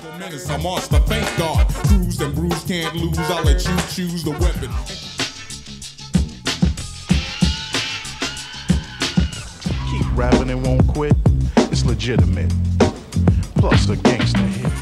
Menace, a monster, thank God. Cruise and bruise, can't lose. I'll let you choose the weapon. Keep rapping and won't quit. It's legitimate. Plus a gangster hit.